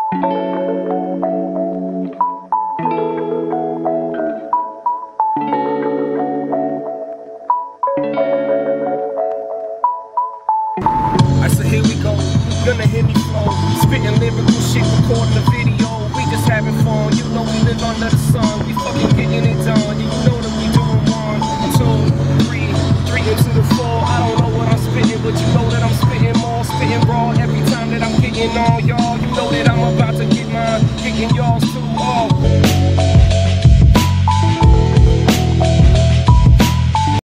I said, here we go, gonna hear me flow, spitting lyrical shit, recording a video, we just having fun, you know we live under the sun, we fucking getting it done.